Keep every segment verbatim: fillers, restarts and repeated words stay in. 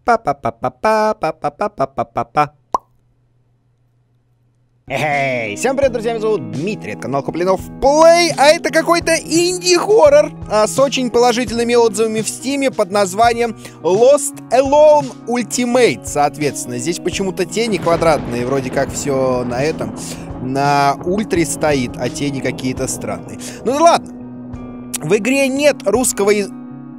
Па-па-па-па-па-па-па-па-па-па. Эй, всем привет, друзья, меня зовут Дмитрий, это канал Куплинов Плей, а это какой-то инди-хоррор а, с очень положительными отзывами в стиме под названием Lost Alone Ultimate, соответственно. Здесь почему-то тени квадратные, вроде как все на этом, на ультре стоит, а тени какие-то странные. Ну да ладно, в игре нет русского языка.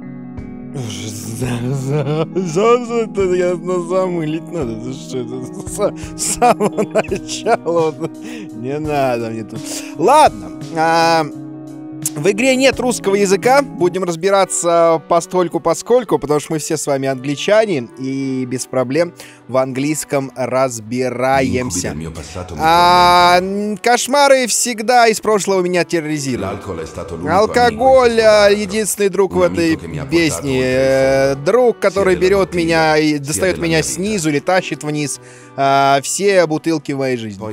Ясно, замылить надо. Что это? С самого начала. Не надо мне тут. Ладно. А, в игре нет русского языка. Будем разбираться постольку-поскольку, потому что мы все с вами англичане и без проблем в английском разбираемся. А, кошмары всегда из прошлого меня терроризируют. Алкоголь — единственный друг в этой песне. Друг, который берет меня и достает меня снизу или тащит вниз. А, все бутылки в моей жизни.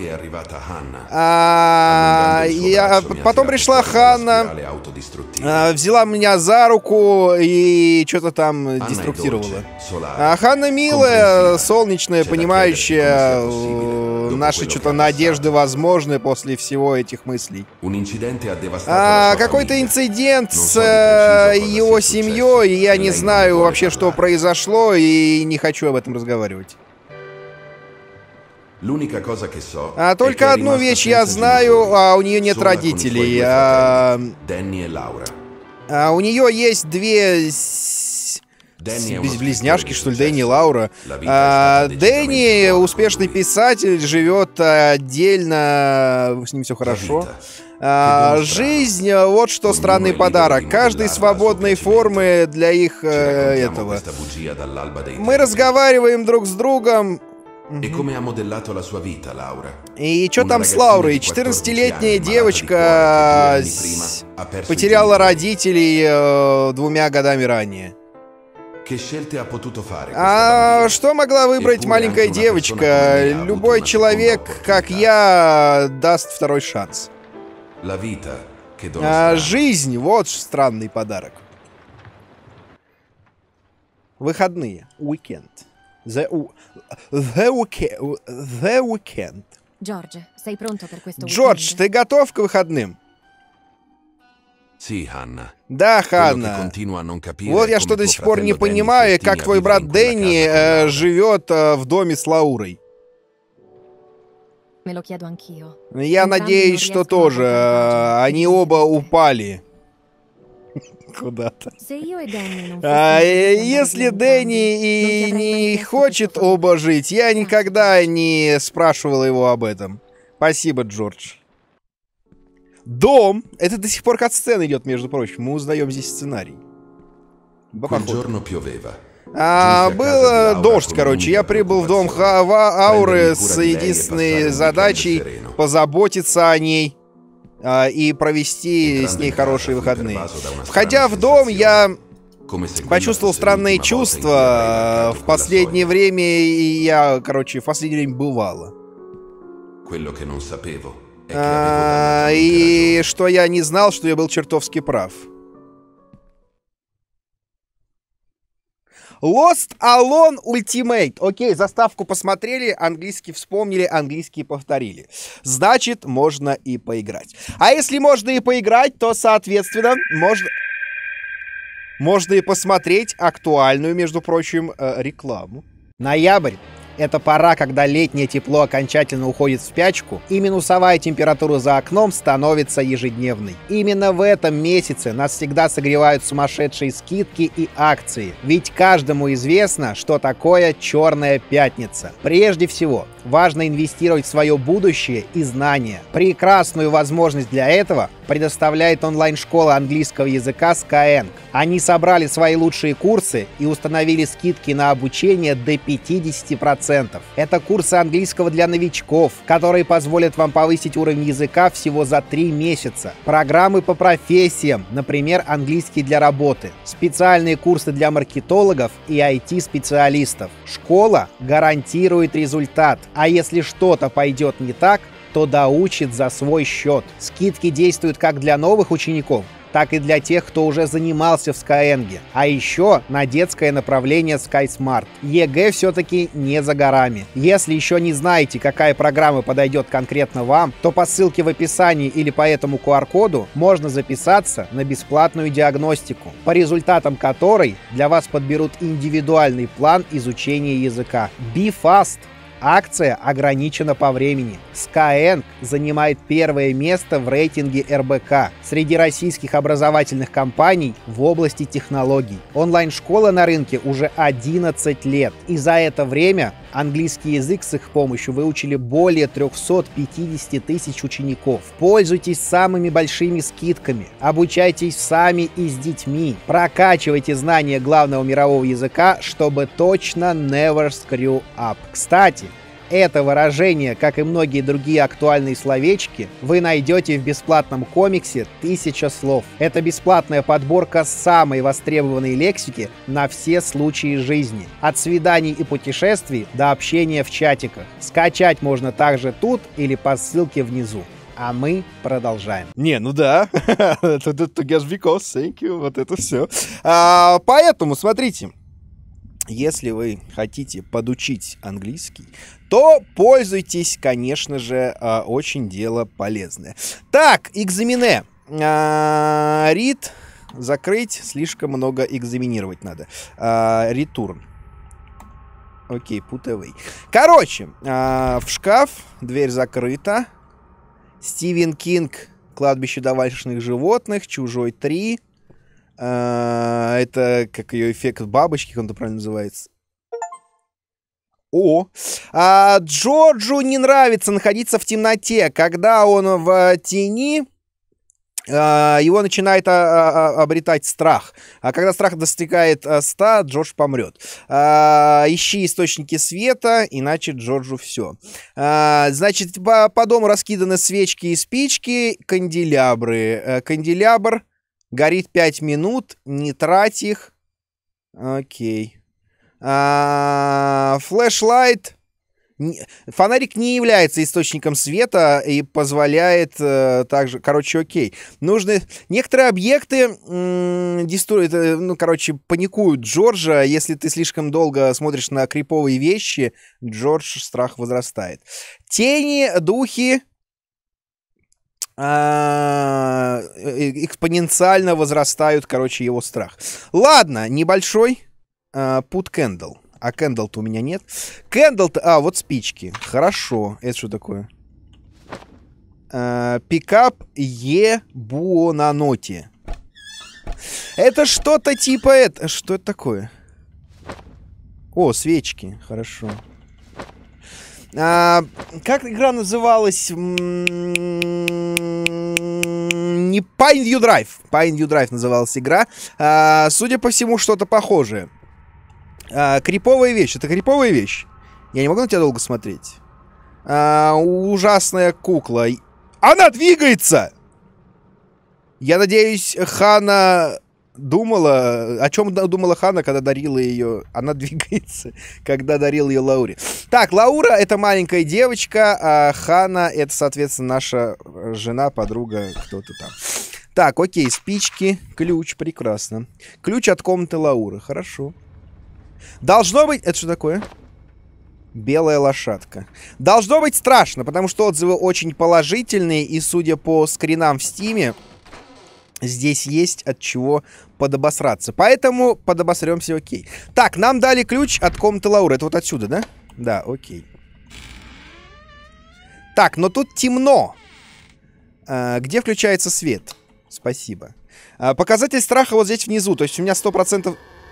А, я, потом пришла Ханна, а, взяла меня за руку и что-то там деструктировала. А Ханна милая, солнечная, понимающая наши что-то надежды возможны после всего этих мыслей. А, какой-то инцидент с э, его семьей, и я не знаю вообще, что произошло, и не хочу об этом разговаривать. А только одну вещь я знаю, а у нее нет родителей. А, а у нее есть две близняшки, что ли, Дэнни и Лаура. А, Дэнни успешный писатель, живет отдельно, с ним все хорошо. А, жизнь — вот что странный подарок. Каждой свободной формы для их э, этого. Мы разговариваем друг с другом. И что там с Лаурой? четырнадцатилетняя девочка потеряла родителей э, двумя годами ранее. А что могла выбрать маленькая девочка? Любой человек, как я, даст второй шанс. А жизнь — вот странный подарок. Выходные. Уикенд. The, the, weekend. The weekend. Джордж, ты готов к выходным? Да, Ханна. Вот я что до сих пор не понимаю, как твой брат Дэнни э, живет э, в доме с Лаурой. Я надеюсь, что тоже. Э, они оба упали. Куда-то. А, если Дэнни и не хочет оба жить, я никогда не спрашивал его об этом. Спасибо, Джордж. Дом. Это до сих пор кат-сцена идет, между прочим. Мы узнаем здесь сценарий. А, был дождь, короче. Я прибыл в дом Хава Ауры с единственной задачей позаботиться о ней а, и провести с ней хорошие выходные. Входя в дом, я почувствовал странные чувства. В последнее время я, короче, в последнее время бывало. А, и что я не знал, что я был чертовски прав. Lost Alone Ultimate. Окей, заставку посмотрели, английский вспомнили, английский повторили. Значит, можно и поиграть. А если можно и поиграть, то, соответственно, можно... Можно и посмотреть актуальную, между прочим, э, рекламу. Ноябрь. Это пора, когда летнее тепло окончательно уходит в спячку, и минусовая температура за окном становится ежедневной. Именно в этом месяце нас всегда согревают сумасшедшие скидки и акции. Ведь каждому известно, что такое Черная пятница. Прежде всего, важно инвестировать в свое будущее и знания. Прекрасную возможность для этого предоставляет онлайн-школа английского языка Skyeng. Они собрали свои лучшие курсы и установили скидки на обучение до пятидесяти процентов. Это курсы английского для новичков, которые позволят вам повысить уровень языка всего за три месяца. Программы по профессиям, например, английский для работы. Специальные курсы для маркетологов и ай ти-специалистов. Школа гарантирует результат. А если что-то пойдет не так, то доучит за свой счет. Скидки действуют как для новых учеников, так и для тех, кто уже занимался в Skyeng. А еще на детское направление SkySmart. ЕГЭ все-таки не за горами. Если еще не знаете, какая программа подойдет конкретно вам, то по ссылке в описании или по этому ку ар коду можно записаться на бесплатную диагностику, по результатам которой для вас подберут индивидуальный план изучения языка. Be fast! Акция ограничена по времени. Skyeng занимает первое место в рейтинге эр бэ ка среди российских образовательных компаний в области технологий. Онлайн-школа на рынке уже одиннадцать лет. И за это время английский язык с их помощью выучили более триста пятьдесят тысяч учеников. Пользуйтесь самыми большими скидками. Обучайтесь сами и с детьми. Прокачивайте знания главного мирового языка, чтобы точно never screw up. Кстати, это выражение, как и многие другие актуальные словечки, вы найдете в бесплатном комиксе «Тысяча слов». Это бесплатная подборка самой востребованной лексики на все случаи жизни. От свиданий и путешествий до общения в чатиках. Скачать можно также тут или по ссылке внизу. А мы продолжаем. Не, ну да. Вот это все. Поэтому, смотрите. Если вы хотите подучить английский, то пользуйтесь, конечно же, очень дело полезное. Так, экзамене. Read. Закрыть. Слишком много экзаменировать надо. Return. Окей, put away. Короче, в шкаф. Дверь закрыта. Стивен Кинг. Кладбище домашних животных. Чужой три. Uh, это как ее эффект бабочки, как он это правильно называется. О! А, Джорджу не нравится находиться в темноте. Когда он в тени, а, его начинает а, а, обретать страх. А когда страх достигает ста, Джордж помрет. А, ищи источники света, иначе Джорджу все. А, значит, по, по дому раскиданы свечки и спички, канделябры. А, канделябр горит пять минут, не трать их. Окей. Флэшлайт. Фонарик не является источником света и позволяет э, также... Короче, окей. Нужны... Некоторые объекты деструют, ну, короче, паникуют Джорджа. Если ты слишком долго смотришь на криповые вещи, Джордж страх возрастает. Тени, духи... А, экспоненциально возрастают, короче, его страх. Ладно, небольшой. А, put candle. А candle-то у меня нет. Candle-то... А, вот спички. Хорошо. Это что такое? Пикап е буонаноти. Это что-то типа... Это... Что это такое? О, свечки. Хорошо. А, как игра называлась? Не Pineview Drive. Pineview Drive называлась игра. А, судя по всему, что-то похожее. А, криповая вещь. Это криповая вещь? Я не могу на тебя долго смотреть. А, ужасная кукла. Она двигается! Я надеюсь, Хана... Думала, о чем думала Хана, когда дарила ее... Она двигается, когда дарила ее Лауре. Так, Лаура — это маленькая девочка, а Хана — это, соответственно, наша жена, подруга, кто-то там. Так, окей, спички, ключ, прекрасно. Ключ от комнаты Лауры, хорошо. Должно быть... Это что такое? Белая лошадка. Должно быть страшно, потому что отзывы очень положительные, и, судя по скринам в Стиме, здесь есть от чего подобосраться. Поэтому подобосремся, окей. Так, нам дали ключ от комнаты Лауры. Это вот отсюда, да? Да, окей. Так, но тут темно. А, где включается свет? Спасибо. А, показатель страха вот здесь внизу. То есть у меня сто процентов...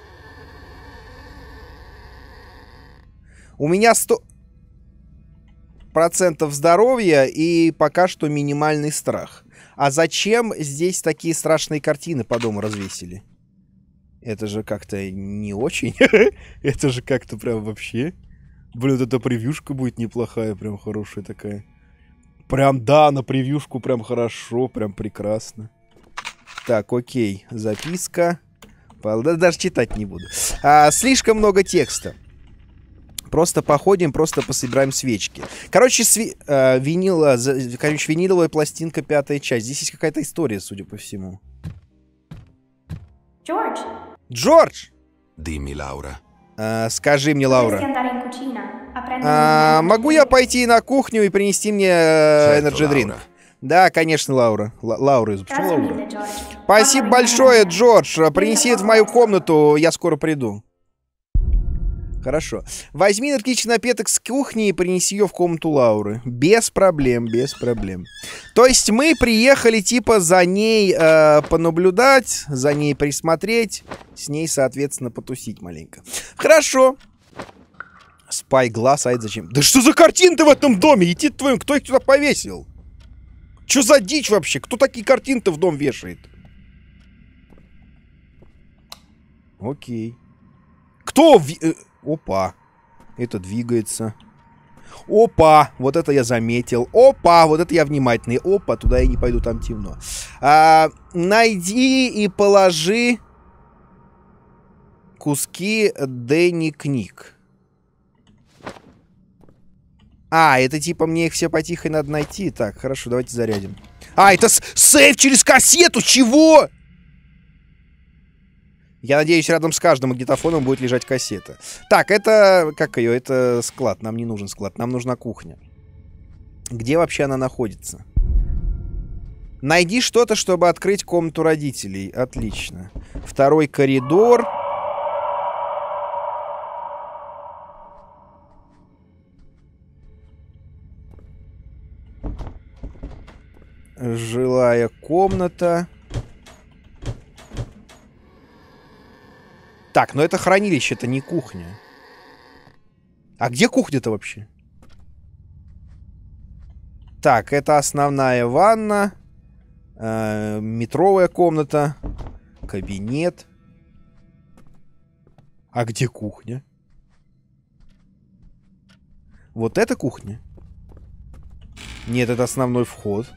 У меня сто процентов здоровья и пока что минимальный страх. А зачем здесь такие страшные картины по дому развесили? Это же как-то не очень. Это же как-то прям вообще... Блин, эта превьюшка будет неплохая, прям хорошая такая. Прям, да, на превьюшку прям хорошо, прям прекрасно. Так, окей, записка. Даже читать не буду. А, слишком много текста. Просто походим, просто пособираем свечки. Короче, сви... э, винила... Короче, виниловая пластинка, пятая часть. Здесь есть какая-то история, судя по всему. George. Джордж! Dimmi, Laura. А, скажи мне, Potresti Лаура. andare in cucina a prendere А, un могу я пойти на кухню и принести мне Certo, энерджи дринк? Laura. Да, конечно, Лаура. Ла- Лаура, почему Grazie Лаура? mille, George. Спасибо большое, Джордж. Принеси это в мою комнату, я скоро приду. Хорошо. Возьми энергетический напиток с кухни и принеси ее в комнату Лауры. Без проблем, без проблем. То есть мы приехали типа за ней э, понаблюдать, за ней присмотреть, с ней, соответственно, потусить маленько. Хорошо. Спай глаз, а это зачем? Да что за картины-то в этом доме? Иди твоим, кто их сюда повесил? Что за дичь вообще? Кто такие картины-то в дом вешает? Окей. Кто? Ви... э, Опа. Это двигается. Опа. Вот это я заметил. Опа. Вот это я внимательный. Опа. Туда я не пойду, там темно. А, найди и положи куски Дэнни книг. А, это типа мне их все потихо надо найти. Так, хорошо, давайте зарядим. А, это с- сейф через кассету. Чего? Я надеюсь, рядом с каждым магнитофоном будет лежать кассета. Так, это... Как ее? Это склад. Нам не нужен склад. Нам нужна кухня. Где вообще она находится? Найди что-то, чтобы открыть комнату родителей. Отлично. Второй коридор. Жилая комната. Так, но это хранилище, это не кухня. А где кухня-то вообще? Так, это основная ванна. Э, метровая комната. Кабинет. А где кухня? Вот это кухня? Нет, это основной вход.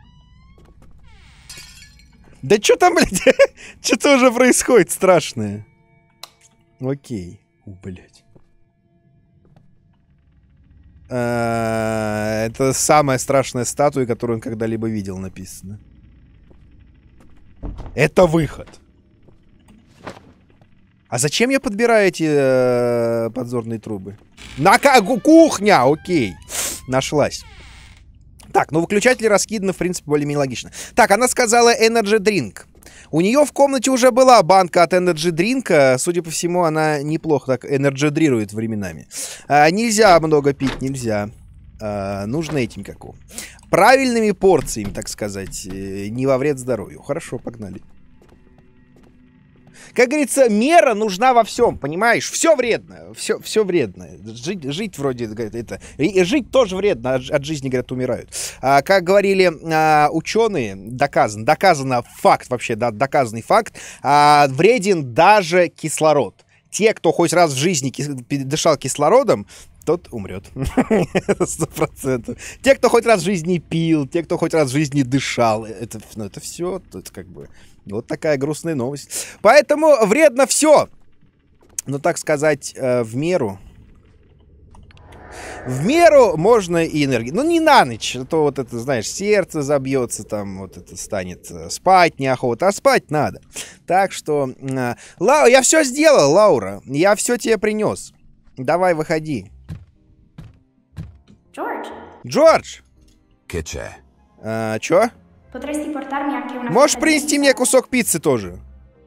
Да что там, блядь? Что-то уже происходит страшное. Окей. У, блядь. А, это самая страшная статуя, которую он когда-либо видел, написано. Это выход. А зачем я подбираю эти э, подзорные трубы? На кухня! Окей. Нашлась. Так, ну выключатели раскиданы, в принципе, более-менее логично. Так, она сказала Energy Drink. У нее в комнате уже была банка от Energy Drink. Судя по всему, она неплохо так энерджидрирует временами. А, нельзя много пить, нельзя. А, нужно этим какого. Правильными порциями, так сказать. Не во вред здоровью. Хорошо, погнали. Как говорится, мера нужна во всем, понимаешь? Все вредно, все, все вредно. Жить, жить вроде, это, и жить тоже вредно, от, от жизни, говорят, умирают. А, как говорили а, ученые, доказано, доказано факт вообще, да, доказанный факт, а, вреден даже кислород. Те, кто хоть раз в жизни кис дышал кислородом, тот умрет. Сто процентов. Те, кто хоть раз в жизни пил, те, кто хоть раз в жизни дышал, это, ну, это все, это как бы... Вот такая грустная новость. Поэтому вредно все. Ну, так сказать, э, в меру. В меру можно и энергию. Ну, не на ночь. А то вот это, знаешь, сердце забьется, там вот это станет. Э, спать неохота. А спать надо. Так что... Э, Ла... Я все сделал, Лаура. Я все тебе принес. Давай, выходи. George. Джордж! Che c'è? Э, чё? Potresti portarmi anche una Можешь fetta di принести pizza? мне кусок пиццы тоже?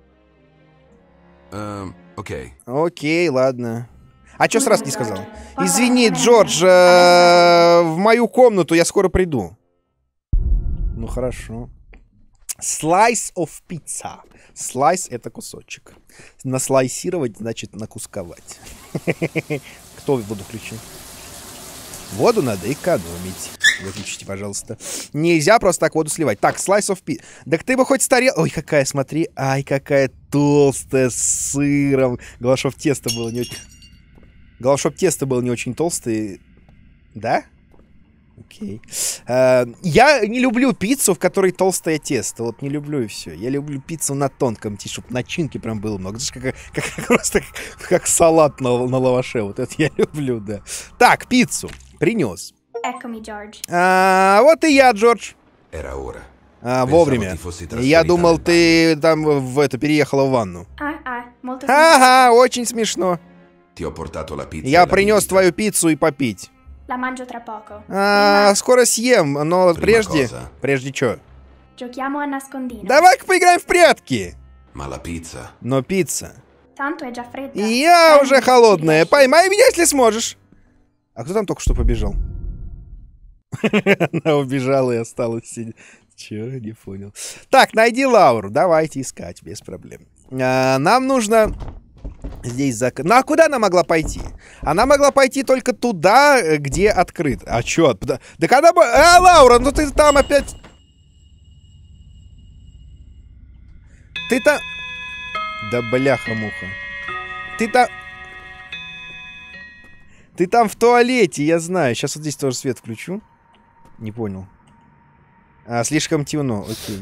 Ehm, ok. Окей, ладно. А чё сразу не сказал? Джордж. Извини, Джордж, э, в мою комнату я скоро приду. Ну, хорошо. Slice of pizza. Slice — это кусочек. Наслайсировать, значит, накусковать. Кто воду включил? Воду надо экономить. Выключите, пожалуйста. Нельзя просто так воду сливать. Так, slice of pizza. Так ты бы хоть старел... Ой, какая, смотри. Ай, какая толстая, с сыром. Главное, чтоб тесто было не очень... Главное, чтоб тесто было не очень толстое. Да? Окей. А, я не люблю пиццу, в которой толстое тесто. Вот не люблю и все. Я люблю пиццу на тонком, чтобы начинки прям было много. Как, как, как, просто как, как салат на, на лаваше. Вот это я люблю, да. Так, пиццу принес. Eccomi, George. А, вот и я, Джордж. Era ora. А, вовремя. Я думал, ты там в это переехала в ванну. Ah, ah, molto Ага, очень смешно. Ti ho portato la pizza e Я la принес bibita. твою пиццу и попить. La mangio tra poco. А, скоро съем, но Prima прежде... cosa. Прежде чё? Giochiamo a nascondino. Давай-ка поиграем в прятки. Ma la pizza? Но пицца. Tanto è già fredda. Я Prendi уже se холодная. riesci. Поймай меня, если сможешь. А кто там только что побежал? Она убежала и осталась сидеть. Чё, не понял. Так, найди Лауру. Давайте искать, без проблем. А, нам нужно... Здесь зак... Ну, а куда она могла пойти? Она могла пойти только туда, где открыт. А чё? Да, да когда бы... А, Лаура, ну ты там опять... Ты там... Да бляха-муха. Ты там... Ты там в туалете, я знаю. Сейчас вот здесь тоже свет включу. Не понял. А, слишком темно, окей.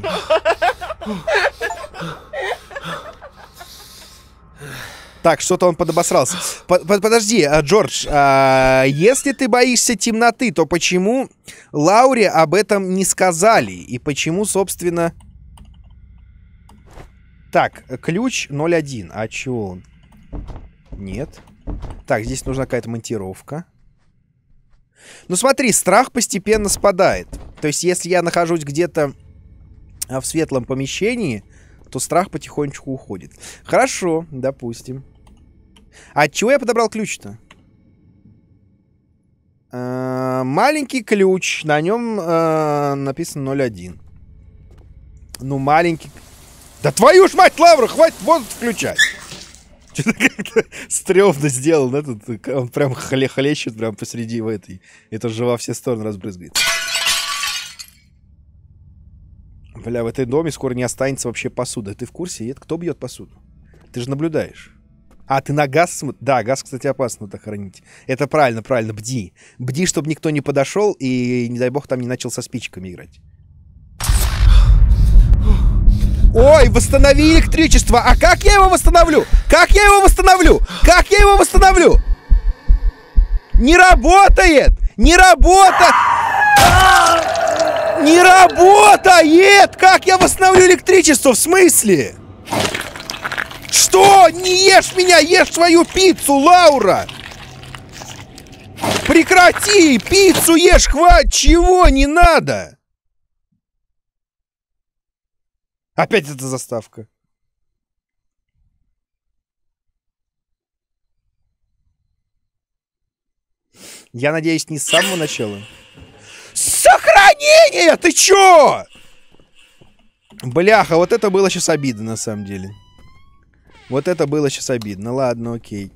Так, что-то он подобосрался. Под, под, подожди, а, Джордж, а, если ты боишься темноты, то почему Лауре об этом не сказали? И почему, собственно... Так, ключ ноль один. А чего он? Нет. Так, здесь нужна какая-то монтировка. Ну смотри, страх постепенно спадает. То есть, если я нахожусь где-то в светлом помещении, то страх потихонечку уходит. Хорошо, допустим. А от чего я подобрал ключ-то? Э-э- маленький ключ. На нем э- написано ноль один. Ну, маленький... Да твою ж мать, Лавра, хватит воду включать! Что-то как-то стрёмно сделал, да? Тут он прям хле хлещет прям посреди в этой. Это же во все стороны разбрызгает. Бля, в этой доме скоро не останется вообще посуды. Ты в курсе? Это кто бьет посуду? Ты же наблюдаешь. А, ты на газ смотришь? Да, газ, кстати, опасно так хранить. Это правильно, правильно, бди. Бди, чтобы никто не подошел и, не дай бог, там не начал со спичками играть. Ой, восстанови электричество. А как я его восстановлю? Как я его восстановлю? Как я его восстановлю? Не работает! Не работает! Не работает! Как я восстановлю электричество? В смысле? Что? Не ешь меня! Ешь свою пиццу, Лаура! Прекрати! Пиццу ешь! Хватит! Чего? Не надо! Опять эта заставка. Я надеюсь, не с самого начала. Сохранение! Ты чё? Бляха, вот это было сейчас обидно, на самом деле. Вот это было сейчас обидно. Ладно, окей.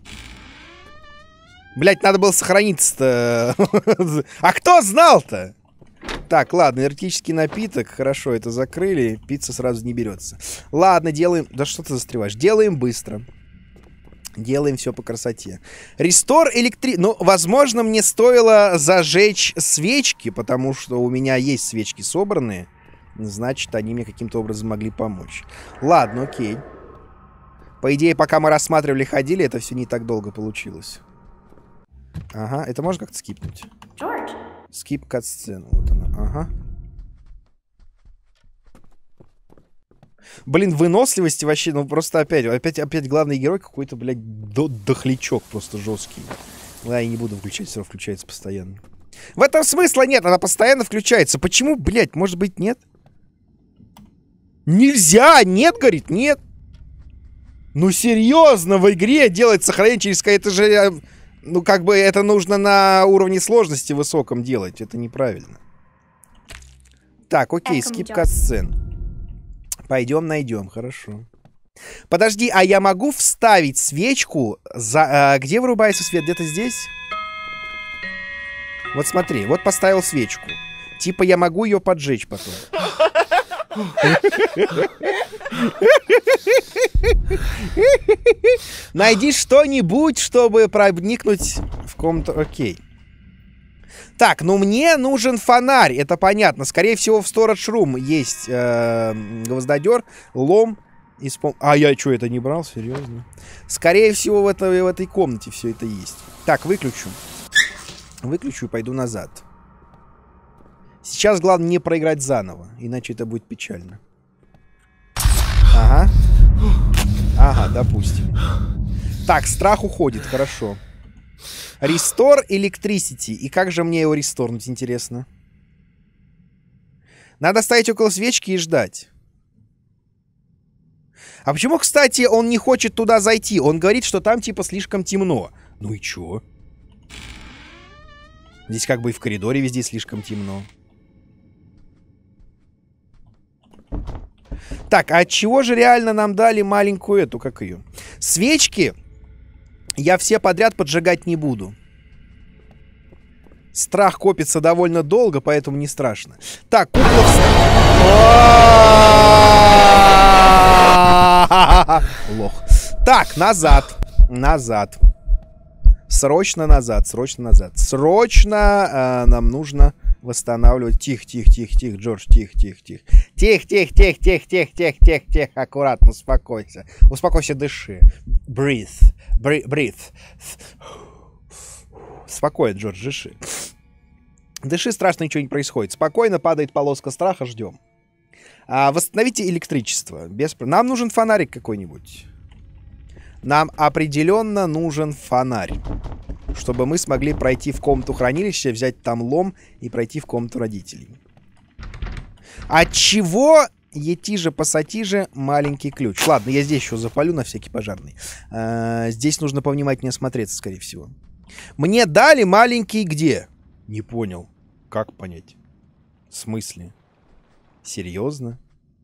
Блять, надо было сохраниться-то. А кто знал-то? Так, ладно, энергетический напиток. Хорошо, это закрыли. Пицца сразу не берется. Ладно, делаем... Да что ты застреваешь? Делаем быстро. Делаем все по красоте. Рестор электри... Ну, возможно, мне стоило зажечь свечки, потому что у меня есть свечки собранные. Значит, они мне каким-то образом могли помочь. Ладно, окей. По идее, пока мы рассматривали, ходили, это все не так долго получилось. Ага, это можно как-то скипнуть? Джордж. Скип кат-сцену. Вот она. Ага. Блин, выносливости вообще, ну просто опять, опять, опять главный герой какой-то, блядь, дохлячок просто жесткий. Да, я не буду включать, все равно включается постоянно. В этом смысла нет, она постоянно включается. Почему, блядь, может быть, нет? Нельзя, нет, говорит, нет. Ну серьезно, в игре делать сохранение через... Это же... Ну, как бы это нужно на уровне сложности высоком делать. Это неправильно. Так, окей, скип кат-сцен. Пойдем найдем, хорошо. Подожди, а я могу вставить свечку за... А, где вырубается свет? Где-то здесь? Вот смотри, вот поставил свечку. Типа я могу ее поджечь потом. Найди что-нибудь, чтобы проникнуть в комнату. Окей. Так, ну мне нужен фонарь, это понятно. Скорее всего, в Storage Room есть э, гвоздодер, лом. Испом... А я что, это не брал? Серьезно? Скорее всего, в, это, в этой комнате все это есть. Так, выключу. Выключу и пойду назад. Сейчас главное не проиграть заново, иначе это будет печально. Ага. Ага, допустим. Так, страх уходит, хорошо. Restore Electricity. И как же мне его ресторнуть, интересно? Надо стоять около свечки и ждать. А почему, кстати, он не хочет туда зайти? Он говорит, что там типа слишком темно. Ну и чё? Здесь как бы и в коридоре везде слишком темно. Так, а от чего же реально нам дали маленькую эту, как ее? Свечки я все подряд поджигать не буду. Страх копится довольно долго, поэтому не страшно. Так, кукла... Лох. Так, назад. Назад. Срочно назад, срочно назад. Срочно э, нам нужно восстанавливать. Тихо, тихо, тихо, тихо, Джордж, тихо, тихо, тихо. Тихо, тихо, тихо, тихо, тихо, тихо, тихо, тихо. Аккуратно, успокойся. Успокойся, дыши. Breathe. Breathe. Спокойно, Джордж, дыши. Дыши, страшно, ничего не происходит. Спокойно падает полоска страха, ждем. А, восстановите электричество. Без... Нам нужен фонарик какой-нибудь. Нам определенно нужен фонарь. Чтобы мы смогли пройти в комнату хранилища, взять там лом и пройти в комнату родителей. Отчего етиже пассатиже маленький ключ? Ладно, я здесь еще запалю на всякий пожарный. А, здесь нужно повнимательнее смотреться, скорее всего. Мне дали маленький где? Не понял. Как понять? В смысле? Серьезно?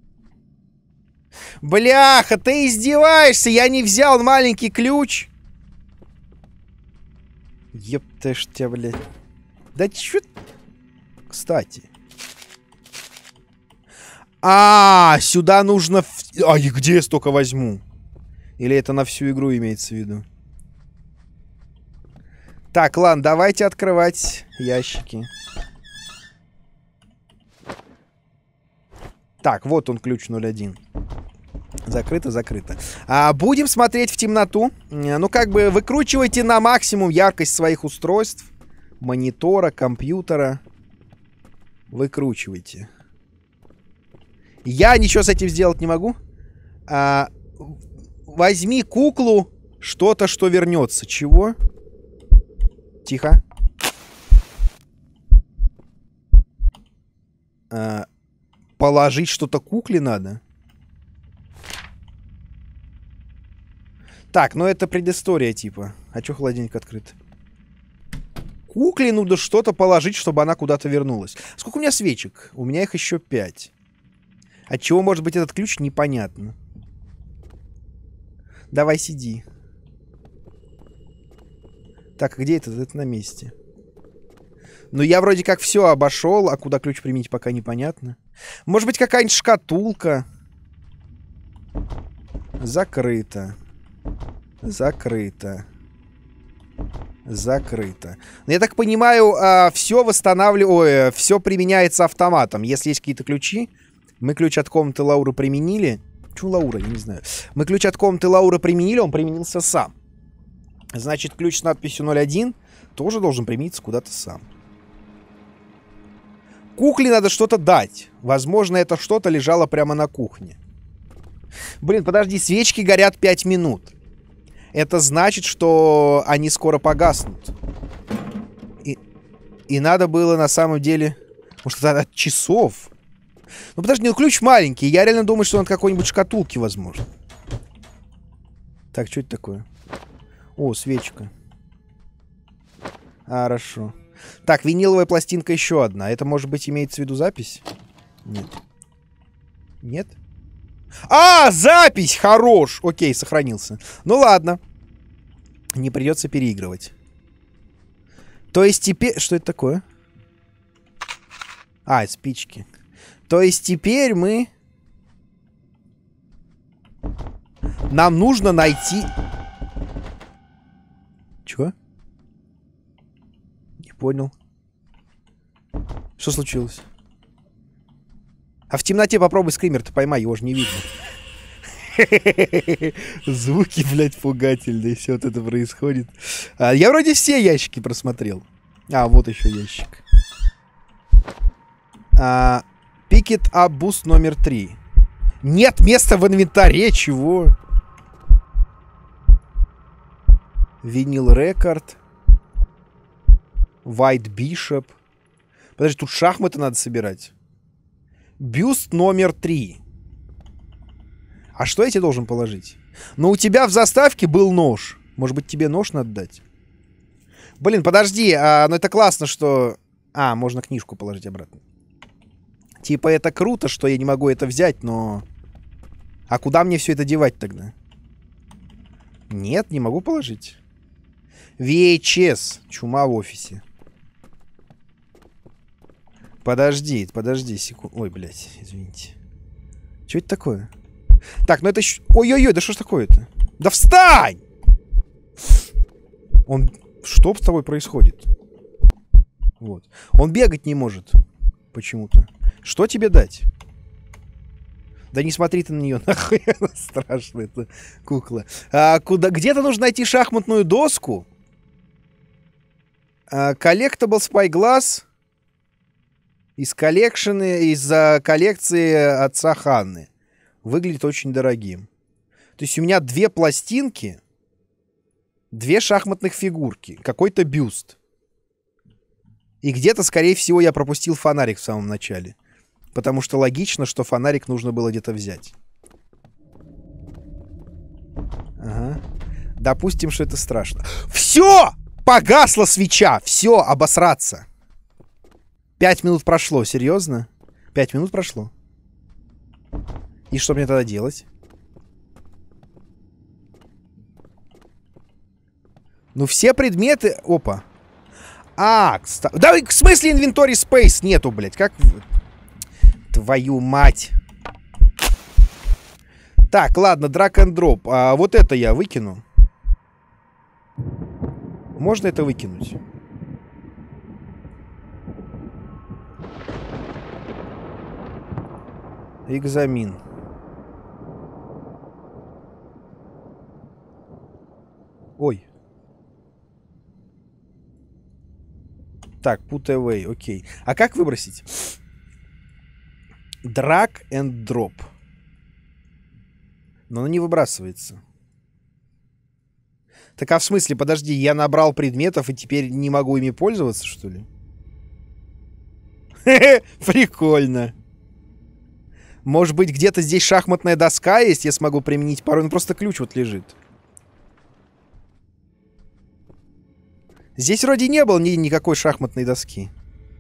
Бляха, ты издеваешься? Я не взял маленький ключ. Ёпта ж тебя, блядь. Да чё? Кстати. А, сюда нужно... А, и где я столько возьму? Или это на всю игру имеется в виду? Так, ладно, давайте открывать ящики. Так, вот он, ключ ноль один. Закрыто, закрыто. А, будем смотреть в темноту. Ну, как бы выкручивайте на максимум яркость своих устройств. Монитора, компьютера. Выкручивайте. Я ничего с этим сделать не могу. А, возьми куклу, что-то, что вернется. Чего? Тихо. А, положить что-то кукле надо? Так, ну это предыстория типа. А чё холодильник открыт? Кукле нужно что-то положить, чтобы она куда-то вернулась. Сколько у меня свечек? У меня их еще пять. От чего может быть этот ключ, непонятно. Давай, сиди. Так, где это? Это на месте. Ну, я вроде как все обошел, а куда ключ применить, пока непонятно. Может быть, какая-нибудь шкатулка? Закрыто. Закрыто. Закрыто. Я так понимаю, все восстанавливаю, все применяется автоматом. Если есть какие-то ключи, мы ключ от комнаты Лауры применили. Чё Лаура, я не знаю. Мы ключ от комнаты Лауры применили, он применился сам. Значит, ключ с надписью ноль один тоже должен примениться куда-то сам. Кукле надо что-то дать. Возможно, это что-то лежало прямо на кухне. Блин, подожди, свечки горят пять минут. Это значит, что они скоро погаснут. И, и надо было на самом деле... Может, это от часов? Ну, подожди, ну ключ маленький. Я реально думаю, что он от какой-нибудь шкатулки, возможно. Так, что это такое? О, свечка. А, хорошо. Так, виниловая пластинка еще одна. Это, может быть, имеется в виду запись? Нет. Нет? А, запись! Хорош! Окей, сохранился. Ну ладно. Не придется переигрывать. То есть теперь... Что это такое? А, спички. То есть теперь мы... Нам нужно найти... Чего? Не понял. Что случилось? А в темноте попробуй скример-то поймай, его же не видно. Звуки, блядь, пугательные. Все вот это происходит. А, я вроде все ящики просмотрел. А, вот еще ящик. А, pick it up boost номер три. Нет места в инвентаре, чего? Винил рекорд. White Bishop. Подожди, тут шахматы надо собирать. Бюст номер три. А что я тебе должен положить? Ну, у тебя в заставке был нож. Может быть, тебе нож надо дать? Блин, подожди, а, ну это классно, что... А, можно книжку положить обратно. Типа, это круто, что я не могу это взять, но... А куда мне все это девать тогда? Нет, не могу положить. ви эйч эс. Чума в офисе. Подожди, подожди секунду. Ой, блядь, извините. Что это такое? Так, ну это... Ой-ой-ой, да что ж такое-то? Да встань! Он... Что с тобой происходит? Вот. Он бегать не может. Почему-то. Что тебе дать? Да не смотри ты на нее, нахуй. Страшная эта кукла. А, куда... Где-то нужно найти шахматную доску. А, Collectible Spyglass. Из коллекшены, из-за коллекции отца Ханны. Выглядит очень дорогим. То есть у меня две пластинки, две шахматных фигурки, какой-то бюст. И где-то, скорее всего, я пропустил фонарик в самом начале. Потому что логично, что фонарик нужно было где-то взять. Ага. Допустим, что это страшно. Все! Погасла свеча! Все, обосраться. Пять минут прошло, серьезно? Пять минут прошло. И что мне тогда делать? Ну, все предметы... Опа. А, кстати... Да, в смысле инвентарь спейс нету, блядь? Как... Твою мать. Так, ладно, drag and drop. А вот это я выкину. Можно это выкинуть? Экзамен. Ой. Так, put away, окей. А как выбросить? Drag and drop. Но оно не выбрасывается. Так а в смысле, подожди, я набрал предметов и теперь не могу ими пользоваться, что ли? Прикольно. Может быть, где-то здесь шахматная доска есть, я смогу применить пароль. Ну, просто ключ вот лежит. Здесь вроде не было ни никакой шахматной доски.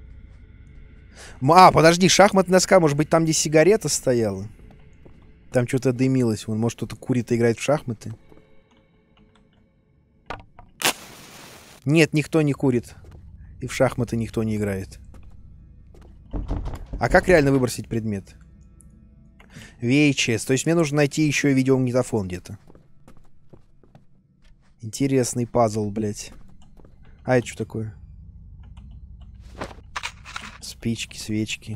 А, подожди, шахматная доска, может быть, там, где сигарета стояла? Там что-то дымилось. Вон, может, кто-то курит и играет в шахматы? Нет, никто не курит. И в шахматы никто не играет. А как реально выбросить предмет? ви эйч эс. То есть мне нужно найти еще и видеомагнитофон где-то. Интересный пазл, блядь. А это что такое? Спички, свечки.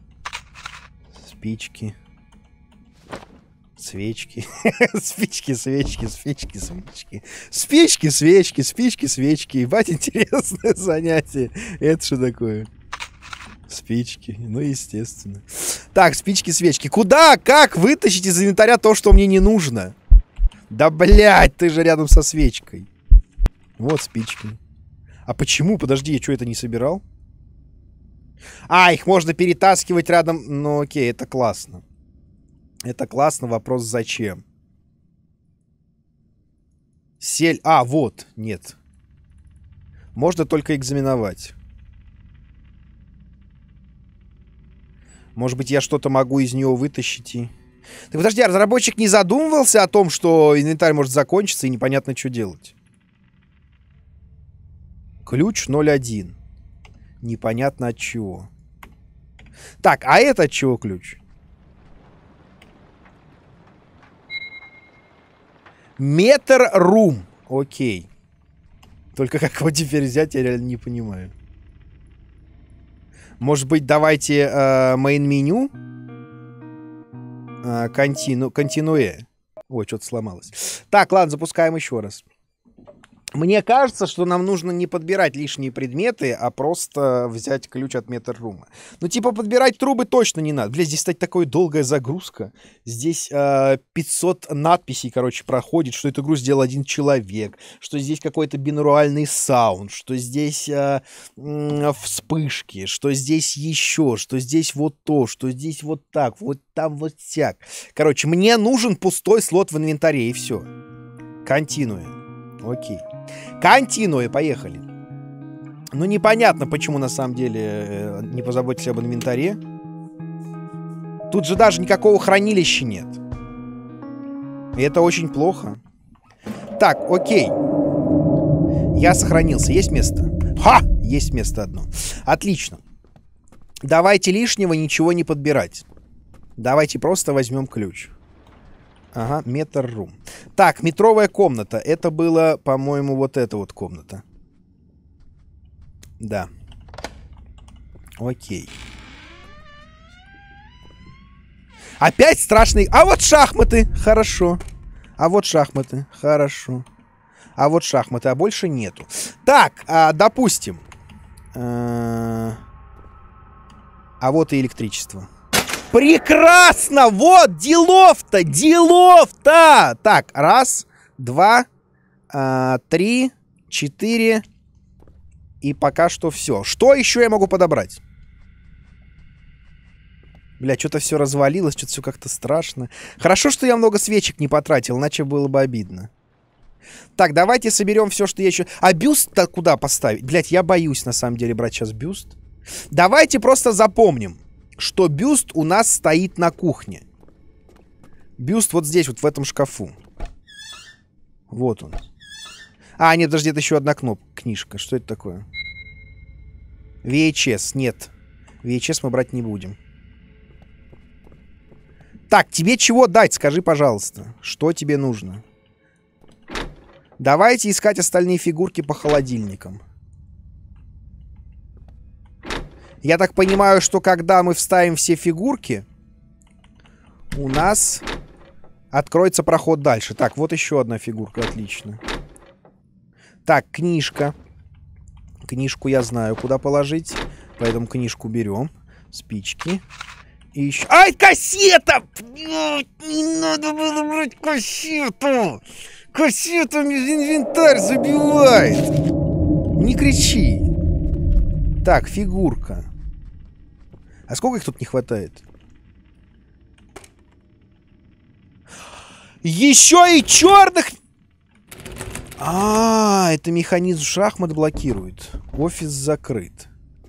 Спички. Свечки. Спички, свечки, спички, свечки. Спички, свечки, спички, свечки. Ебать, интересное занятие. Это что такое? Спички. Ну, естественно. Так, спички, свечки. Куда? Как вытащить из инвентаря то, что мне не нужно? Да, блядь, ты же рядом со свечкой. Вот спички. А почему? Подожди, я что, это не собирал? А, их можно перетаскивать рядом. Ну, окей, это классно. Это классно. Вопрос, зачем? Сель... А, вот. Нет. Можно только экзаменовать. Может быть, я что-то могу из него вытащить и... Так подожди, а разработчик не задумывался о том, что инвентарь может закончиться и непонятно, что делать? Ключ ноль один. Непонятно от чего. Так, а это от чего ключ? Метр рум. Окей. Только как его теперь взять, я реально не понимаю. Может быть, давайте мейн-меню? Контину... Континуэ. Ой, что-то сломалось. Так, ладно, запускаем еще раз. Мне кажется, что нам нужно не подбирать лишние предметы, а просто взять ключ от метаррума. Ну, типа, подбирать трубы точно не надо. Бля, здесь, кстати, такая долгая загрузка. Здесь э, пятьсот надписей, короче, проходит, что эту игру сделал один человек, что здесь какой-то бинуральный саунд, что здесь э, э, вспышки, что здесь еще, что здесь вот то, что здесь вот так, вот там вот сяк. Короче, мне нужен пустой слот в инвентаре, и все. Континуэ. Окей. Континуэ, поехали. Ну, непонятно, почему на самом деле э, не позаботились об инвентаре. Тут же даже никакого хранилища нет. И это очень плохо. Так, окей. Я сохранился. Есть место? Ха! Есть место одно. Отлично. Давайте лишнего ничего не подбирать. Давайте просто возьмем ключ. Ага, метаррум. Так, метровая комната. Это было, по-моему, вот эта вот комната. Да. Окей. Опять страшный... А вот шахматы. Хорошо. А вот шахматы. Хорошо. А вот шахматы. А больше нету. Так, а, допустим. А, а вот и электричество. Прекрасно! Вот, делов-то! Делов-то! Так, раз, два, а, три, четыре. И пока что все. Что еще я могу подобрать? Бля, что-то все развалилось, что-то все как-то страшно. Хорошо, что я много свечек не потратил, иначе было бы обидно. Так, давайте соберем все, что я еще... А бюст-то куда поставить? Блядь, я боюсь, на самом деле, брать сейчас бюст. Давайте просто запомним, что бюст у нас стоит на кухне. Бюст вот здесь, вот в этом шкафу. Вот он. А, нет, подожди, это еще одна кнопка, книжка. Что это такое? ви эйч эс. Нет. ви эйч эс мы брать не будем. Так, тебе чего дать? Скажи, пожалуйста. Что тебе нужно? Давайте искать остальные фигурки по холодильникам. Я так понимаю, что когда мы вставим все фигурки, у нас откроется проход дальше. Так, вот еще одна фигурка. Отлично. Так, книжка. Книжку я знаю, куда положить. Поэтому книжку берем. Спички. И еще... Ай, кассета! Не надо было брать кассету! Кассета инвентарь забивает! Не кричи! Так, фигурка. А сколько их тут не хватает? Еще и черных... А, это механизм шахмат блокирует. Офис закрыт.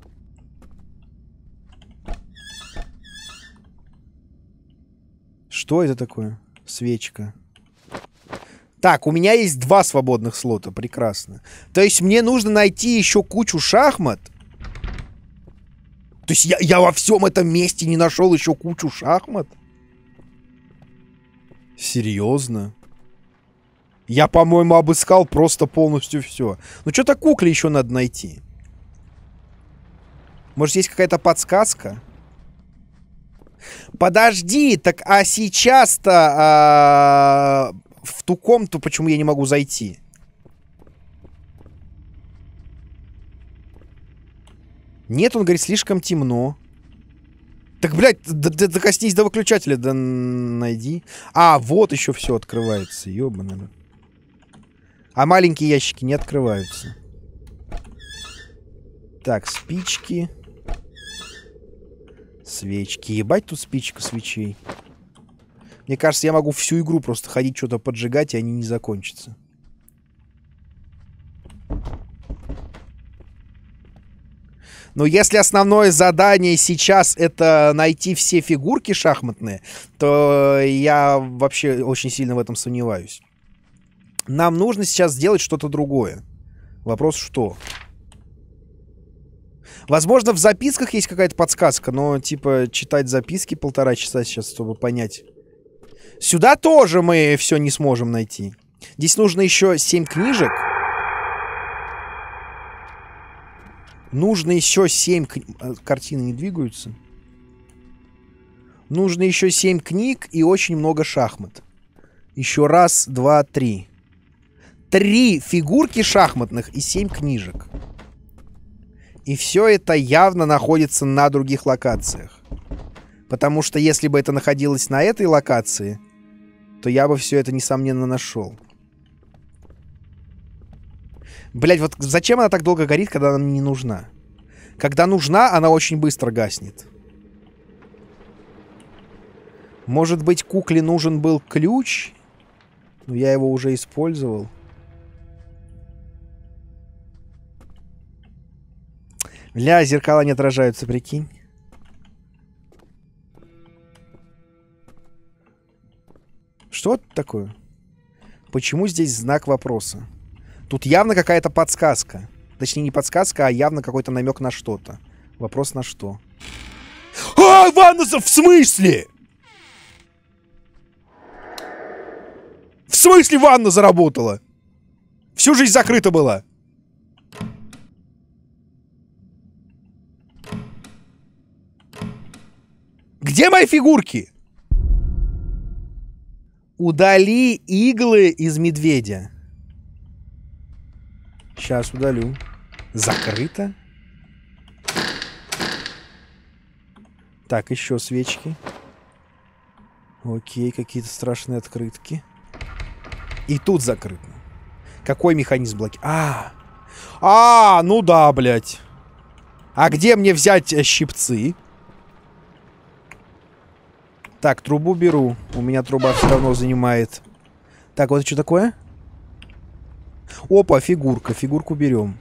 Что это такое? Свечка. Так, у меня есть два свободных слота. Прекрасно. То есть мне нужно найти еще кучу шахмат. То есть я, я во всем этом месте не нашел еще кучу шахмат? Серьезно? Я, по-моему, обыскал просто полностью все. Ну, что-то кукле еще надо найти. Может, есть какая-то подсказка? Подожди, так а сейчас-то а, в ту комнату почему я не могу зайти? Нет, он говорит, слишком темно. Так, блядь, докоснись до выключателя, да найди. А, вот еще все открывается, ёбаный. А маленькие ящики не открываются. Так, спички. Свечки. Ебать тут спичка свечей. Мне кажется, я могу всю игру просто ходить, что-то поджигать, и они не закончатся. Но если основное задание сейчас это найти все фигурки шахматные, то я вообще очень сильно в этом сомневаюсь. Нам нужно сейчас сделать что-то другое. Вопрос что? Возможно, в записках есть какая-то подсказка, но, типа, читать записки полтора часа сейчас, чтобы понять. Сюда тоже мы все не сможем найти. Здесь нужно еще семь книжек. Нужно еще семь... Кни... Картины не двигаются. Нужно еще семь книг и очень много шахмат. Еще раз, два, три. три фигурки шахматных и семь книжек. И все это явно находится на других локациях. Потому что если бы это находилось на этой локации, то я бы все это, несомненно, нашел. Блять, вот зачем она так долго горит, когда она мне не нужна? Когда нужна, она очень быстро гаснет. Может быть, кукле нужен был ключ? Но я его уже использовал. Бля, зеркала не отражаются, прикинь. Что это такое? Почему здесь знак вопроса? Тут явно какая-то подсказка. Точнее, не подсказка, а явно какой-то намек на что-то. Вопрос на что? А, ванна, в смысле? В смысле ванна заработала? Всю жизнь закрыта была. Где мои фигурки? Удали иглы из медведя. Сейчас удалю. Закрыто. Так, еще свечки. Окей, какие-то страшные открытки. И тут закрыто. Какой механизм блоки? А, а, ну да, блядь. А где мне взять э, щипцы? Так, трубу беру. У меня труба все равно занимает. Так, вот это что такое? Опа, фигурка. Фигурку берем.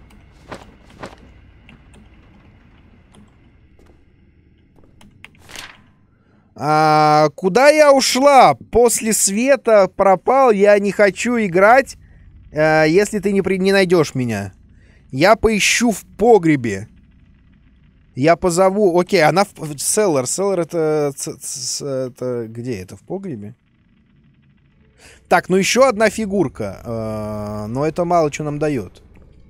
А, куда я ушла? После света пропал. Я не хочу играть, а, если ты не, при... не найдешь меня. Я поищу в погребе. Я позову... Окей, она в... Селлер. Селлер это... это... Где это? В погребе? Так, ну еще одна фигурка. А, но это мало что нам дает.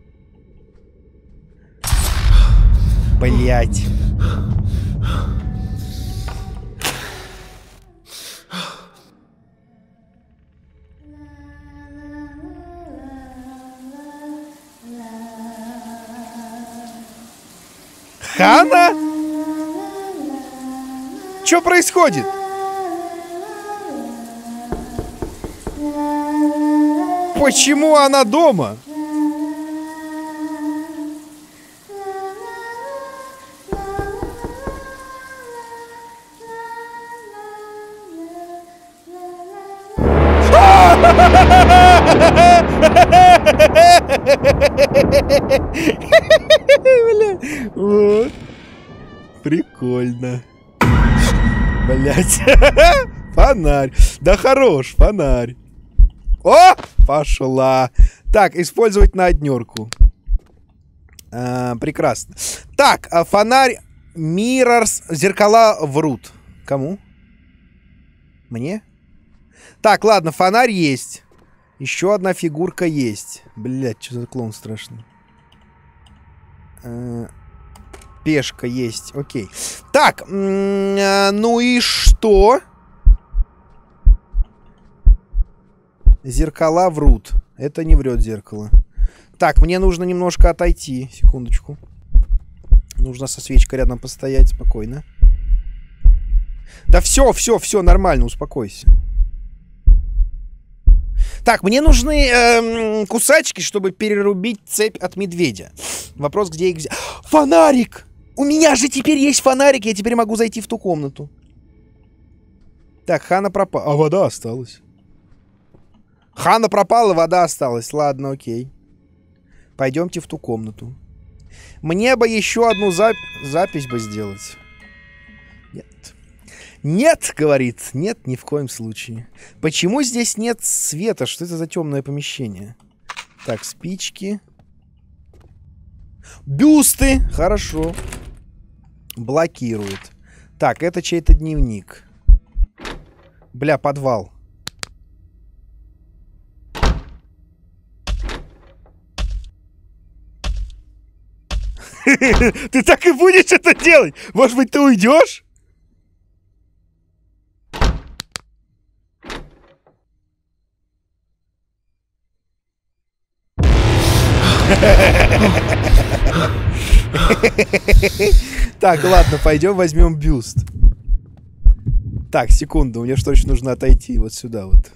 Блять. Хана? Что происходит? Почему она дома? Вот. Прикольно. Блять. Фонарь. Да хорош, фонарь. О! Пошла. Так, использовать на однерку. А, прекрасно. Так, а фонарь. Mirrors. Зеркала врут. Кому? Мне? Так, ладно, фонарь есть. Еще одна фигурка есть. Блять, что за клоун страшный. А, пешка есть, окей. Так, ну и что? Зеркала врут. Это не врет зеркало. Так, мне нужно немножко отойти. Секундочку. Нужно со свечкой рядом постоять спокойно. Да все, все, все, нормально, успокойся. Так, мне нужны эм, кусачки, чтобы перерубить цепь от медведя. Вопрос, где их взять. Фонарик! У меня же теперь есть фонарик, я теперь могу зайти в ту комнату. Так, Хана пропала. А вода осталась. Хана пропала, вода осталась. Ладно, окей. Пойдемте в ту комнату. Мне бы еще одну зап запись бы сделать. Нет. Нет, говорит. Нет, ни в коем случае. Почему здесь нет света? Что это за темное помещение? Так, спички. Бюсты. Хорошо. Блокирует. Так, это чей-то дневник. Бля, подвал. Ты так и будешь это делать? Может быть, ты уйдешь? Так, ладно, пойдем возьмем бюст. Так, секунду, мне что-то нужно отойти вот сюда вот.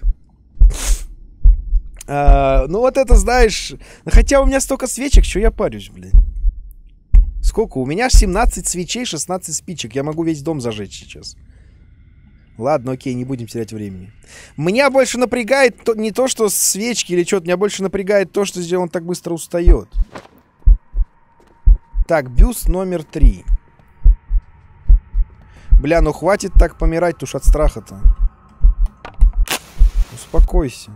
А, ну вот это, знаешь... Хотя у меня столько свечек, что я парюсь, блин. Сколько? У меня семнадцать свечей, шестнадцать спичек. Я могу весь дом зажечь сейчас. Ладно, окей, не будем терять времени. Меня больше напрягает то, не то, что свечки или что-то. Меня больше напрягает то, что здесь он так быстро устает. Так, бюст номер три. Бля, ну хватит так помирать, уж от страха-то. Успокойся.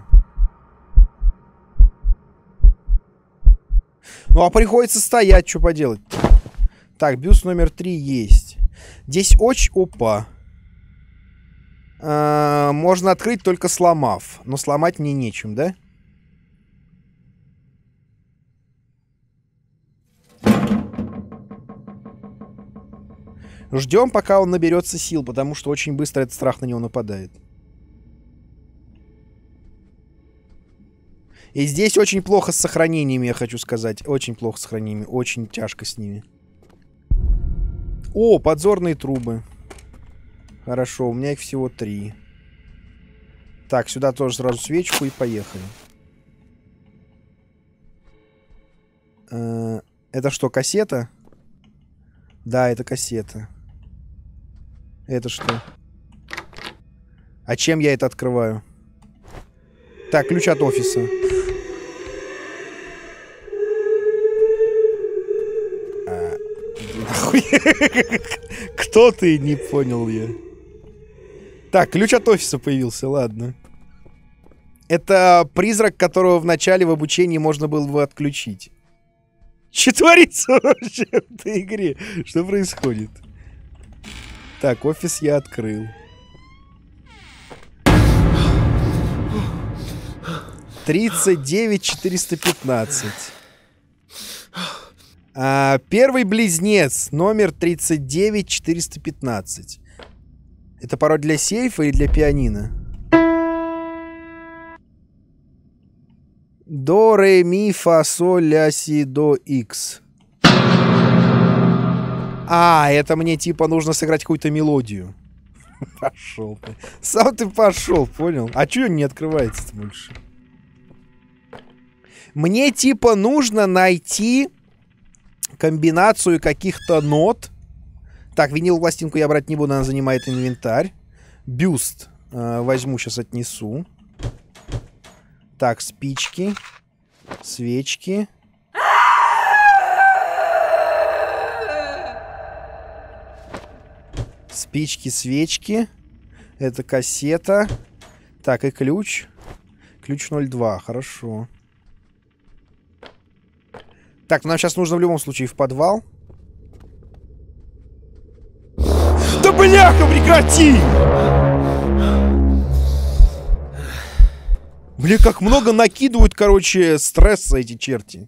Ну, а приходится стоять, что поделать. Так, бюст номер три есть. Здесь очень... Опа. А, можно открыть, только сломав. Но сломать мне нечем, да? Ждем, пока он наберется сил, потому что очень быстро этот страх на него нападает. И здесь очень плохо с сохранениями, я хочу сказать. Очень плохо с сохранениями. Очень тяжко с ними. О, подзорные трубы. Хорошо, у меня их всего три. Так, сюда тоже сразу свечку и поехали. Э, это что, кассета? Да, это кассета. Это что? А чем я это открываю? Так, ключ от офиса. А, нахуй. Кто ты? Не понял я. Так, ключ от офиса появился, ладно. Это призрак, которого в начале в обучении можно было бы отключить. Что творится вообще в этой игре? Что происходит? Так, офис я открыл. тридцать девять четыреста пятнадцать. А, первый близнец. Номер тридцать девять четыреста пятнадцать. Это пароль для сейфа или для пианино? До, ре, ми, фа, соль, ля, си, до, икс. А, это мне типа нужно сыграть какую-то мелодию. Пошел ты. Сам ты пошел, понял? А чё не открывается-то больше? Мне типа нужно найти комбинацию каких-то нот. Так, виниловую пластинку я брать не буду, она занимает инвентарь. Бюст э, возьму, сейчас отнесу. Так, спички, свечки. Спички, свечки. Это кассета. Так, и ключ. Ключ ноль два, хорошо. Так, нам сейчас нужно в любом случае в подвал. Да бляха, прекрати! Бля, как много накидывают, короче, стресса эти черти.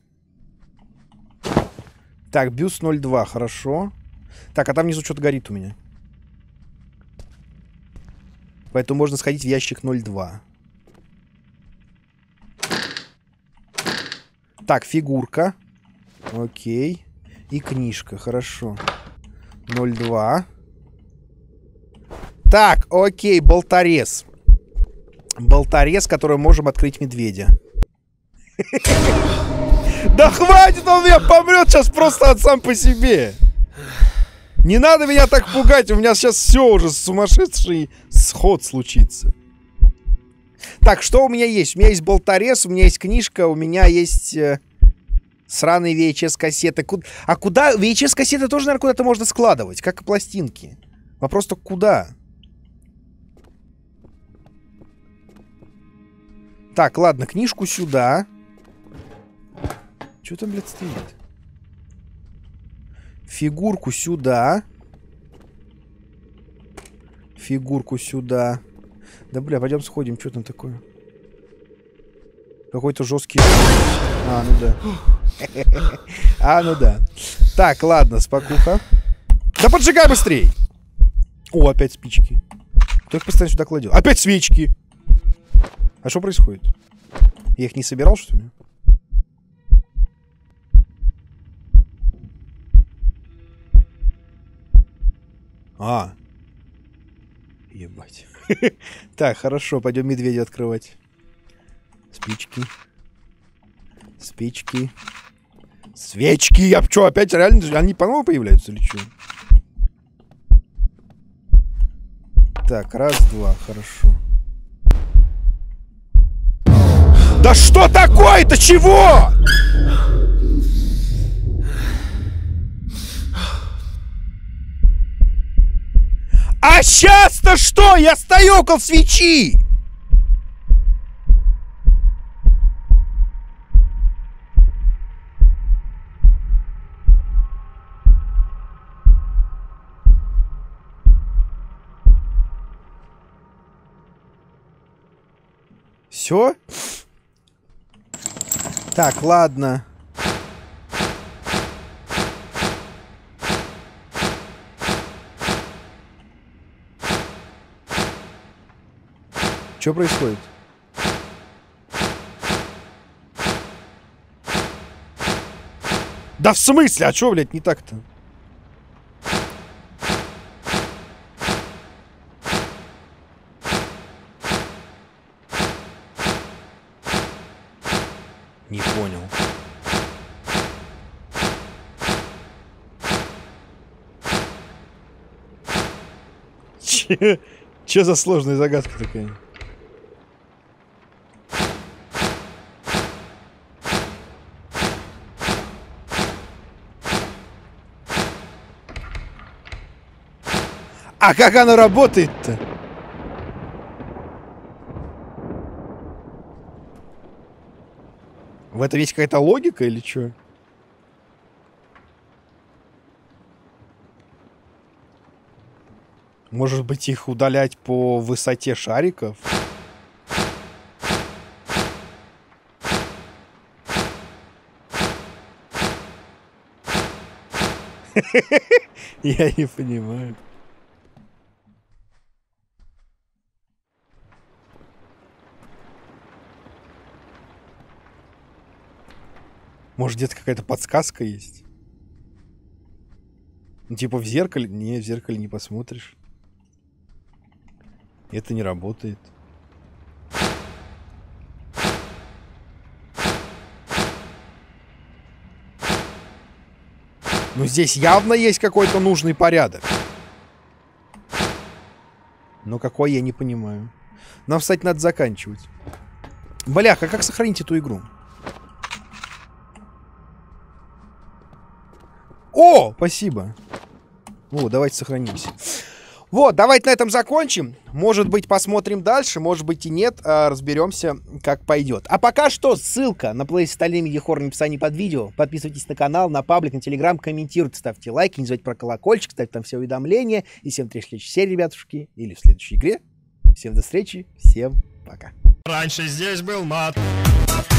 Так, бюст ноль два, хорошо. Так, а там внизу что-то горит у меня. Поэтому можно сходить в ящик ноль два. Так, фигурка. Окей. И книжка, хорошо. ноль два. Так, окей, болторез. Болторез, который можем открыть медведя. Да хватит, он меня помрет сейчас просто от сам по себе. Не надо меня так пугать, у меня сейчас все уже сумасшедший сход случится. Так, что у меня есть? У меня есть болторез, у меня есть книжка, у меня есть э, сраные ви эйч эс-кассеты. Ку... А куда? ви эйч эс-кассеты тоже, наверное, куда-то можно складывать, как и пластинки. Вопрос только куда? Так, ладно, книжку сюда. Что там, блядь, стоит? Фигурку сюда. Фигурку сюда. Да, бля, пойдем сходим. Что там такое? Какой-то жесткий... А, ну да. А, ну да. Так, ладно, спокуха. Да поджигай быстрей! О, опять спички. Кто их постоянно сюда кладет? Опять свечки! А что происходит? Я их не собирал, что ли? А. Ебать. Так, хорошо, пойдем медведя открывать. Спички. Спички. Свечки! Я что, опять реально? Они по-новому появляются или что? Так, раз, два, хорошо. Да что такое-то? Чего? А сейчас-то что? Я стою около свечи! Все? Так, ладно. Что происходит? Да в смысле? А что, блядь, не так-то? Не понял. Че? Че за сложная загадка такая? А как оно работает-то? В этом есть какая-то логика или что? Может быть, их удалять по высоте шариков? Я не понимаю. Может, где-то какая-то подсказка есть? Ну, типа в зеркале? Не, в зеркале не посмотришь. Это не работает. Ну, здесь явно есть какой-то нужный порядок. Но какой, я не понимаю. Нам, кстати, надо заканчивать. Бляха, как сохранить эту игру? О, спасибо. О, давайте сохранимся. Вот, давайте на этом закончим. Может быть, посмотрим дальше, может быть и нет. А, разберемся, как пойдет. А пока что ссылка на плейлист «Стальные медиахоррор» в описании под видео. Подписывайтесь на канал, на паблик, на телеграм, комментируйте, ставьте лайки, не забывайте про колокольчик, ставьте там все уведомления. И всем встреч в следующей серии, ребятушки, или в следующей игре. Всем до встречи, всем пока. Раньше здесь был мат.